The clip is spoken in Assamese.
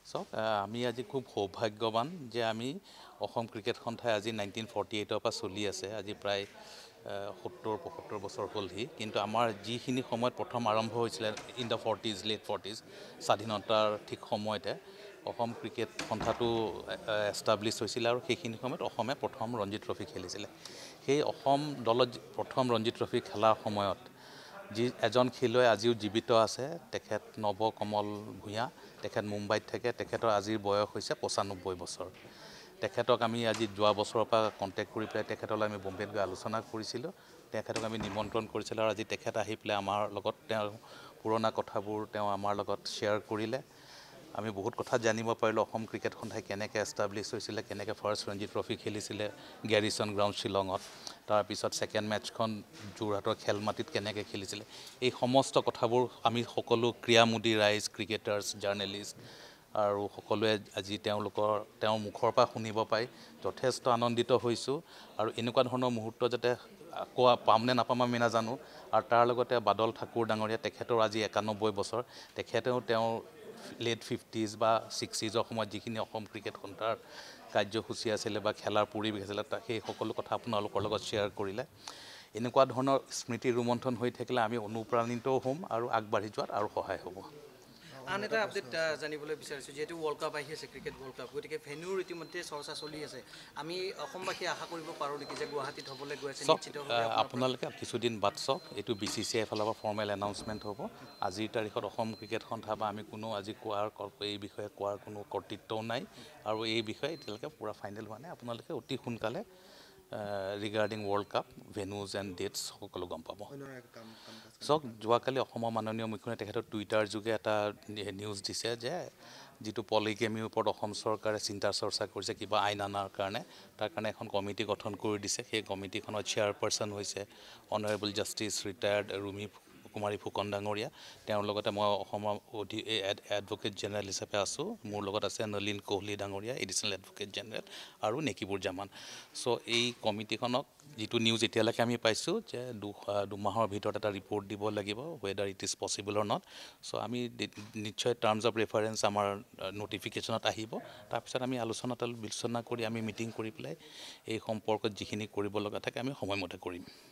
চাওক আমি আজি খুব সৌভাগ্যৱান যে আমি অসম ক্ৰিকেট সন্থাই আজি 1948 পৰা চলি আছে আজি প্ৰায় 70-75 বছৰ হ'লহি কিন্তু আমাৰ যিখিনি সময়ত প্ৰথম আৰম্ভ হৈছিলে in the 40s late 40s স্বাধীনতাৰ ঠিক সময়তে অসম ক্ৰিকেট সন্থাটো এষ্টাব্লিছ হৈছিল আৰু সেইখিনি সময়ত অসমে প্ৰথম ৰঞ্জি ট্ৰফি খেলিছিলে সেই অসম দলত প্ৰথম ৰঞ্জি ট্ৰফি খেলাৰ সময়ত যি এজন খেলুৱৈ আজিও জীৱিত আছে তেখেত নৱ কমল ভূঞা তেখেত মুম্বাইত থাকে তেখেতৰ আজিৰ বয়স হৈছে 95 বছৰ তেখেতক আমি আজি যোৱা বছৰৰ পৰা কন্টেক্ট কৰি পেলাই তেখেতলৈ আমি বম্বেত গৈ আলোচনা কৰিছিলোঁ তেখেতক আমি নিমন্ত্ৰণ কৰিছিলোঁ আৰু আজি তেখেত আহি পেলাই আমাৰ লগত তেওঁৰ পুৰণা কথাবোৰ তেওঁ আমাৰ লগত শ্বেয়াৰ কৰিলে আমি বহুত কথা জানিব পাৰিলোঁ অসম ক্ৰিকেট সন্থাই কেনেকৈ এষ্টাব্লিছ হৈছিলে কেনেকৈ ফাৰ্ষ্ট ৰঞ্জি ট্ৰফি খেলিছিলে গেৰিছন গ্ৰাউণ্ড শ্বিলঙত তাৰপিছত ছেকেণ্ড মেটচখন যোৰহাটৰ খেলমাটিত কেনেকৈ খেলিছিলে এই সমস্ত কথাবোৰ আমি সকলো ক্ৰীড়ামোদী ৰাইজ ক্ৰিকেটাৰ্ছ জাৰ্নেলিষ্ট আৰু সকলোৱে আজি তেওঁৰ মুখৰ পৰা শুনিব পাই যথেষ্ট আনন্দিত হৈছোঁ আৰু এনেকুৱা ধৰণৰ মুহূৰ্ত যাতে আকৌ পাম নে নাপাম আমি নাজানো আৰু তাৰ লগতে বাদল ঠাকুৰ ডাঙৰীয়া তেখেতৰ আজি 91 বছৰ তেখেতেও তেওঁৰ লেট 50s বা 60sৰ সময়ত যিখিনি অসম ক্ৰিকেট সন্থাৰ কাৰ্যসূচী আছিলে বা খেলাৰ পৰিৱেশ আছিলে সেই সকলো কথা আপোনালোকৰ লগত শ্বেয়াৰ কৰিলে এনেকুৱা ধৰণৰ স্মৃতি ৰোমন্থন হৈ থাকিলে আমি অনুপ্ৰাণিতও হ'ম আৰু আগবাঢ়ি যোৱাত আৰু সহায় হ'ব আন এটা আপডেট জানিবলৈ বিচাৰিছোঁ যেহেতু ৱৰ্ল্ড কাপ আহি আছে ক্ৰিকেট ৱৰ্ল্ড কাপ গতিকে ভেন্যুৰ ইতিমধ্যে চৰ্চা চলি আছে আমি অসমবাসী আশা কৰিব পাৰোঁ নেকি যে গুৱাহাটীত হ'বলৈ গৈ আছে নিশ্চিতভাৱে আপোনালোকে কিছুদিন বাদ চাওক এইটো BCCIৰ ফালৰ পৰা ফৰ্মেল এনাউন্সমেণ্ট হ'ব আজিৰ তাৰিখত অসম ক্ৰিকেট সন্থা বা আমি কোনো আজি এই বিষয়ে কোৱাৰ কোনো কৰ্তৃত্বও নাই আৰু এই বিষয়ে এতিয়ালৈকে পূৰা ফাইনেল হোৱা নাই আপোনালোকে অতি সোনকালে regarding world cup venues and dates সকলো গম পাব চাওক যোৱাকালি অসমৰ মাননীয় মুখ্যমন্ত্ৰী তেখেতৰ টুইটাৰ যোগে এটা নিউজ দিছে যে যিটো পলিগেমিৰ ওপৰত অসম চৰকাৰে চিন্তা চৰ্চা কৰিছে কিবা আইন অনাৰ কাৰণে তাৰ কাৰণে এখন কমিটি গঠন কৰি দিছে সেই কমিটিখনৰ চেয়াৰপাৰ্চন হৈছে honourable justice retired Rumi Kumari Phukan ডাঙৰীয়া তেওঁৰ লগতে মই অসমৰ এডভকেট জেনেৰেল হিচাপে আছোঁ মোৰ লগত আছে নলিন কোহলি ডাঙৰীয়া এডিশ্যনেল এডভকেট জেনেৰেল আৰু নেকিবুৰ জামান চ' এই কমিটিখনক যিটো নিউজ এতিয়ালৈকে আমি পাইছোঁ যে দুমাহৰ ভিতৰত এটা ৰিপৰ্ট দিব লাগিব whether it is possible or not so' আমি নিশ্চয় টাৰ্মছ অফ ৰেফাৰেঞ্চ আমাৰ নটিফিকেশ্যনত আহিব তাৰপিছত আমি বিবেচনা কৰি আমি মিটিং কৰি পেলাই এই সম্পৰ্কত যিখিনি কৰিব লগা থাকে আমি সময়মতে কৰিম